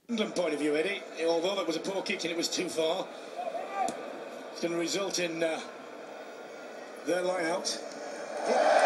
England point of view, Eddie, although that was a poor kick and it was too far, it's going to result in their line out.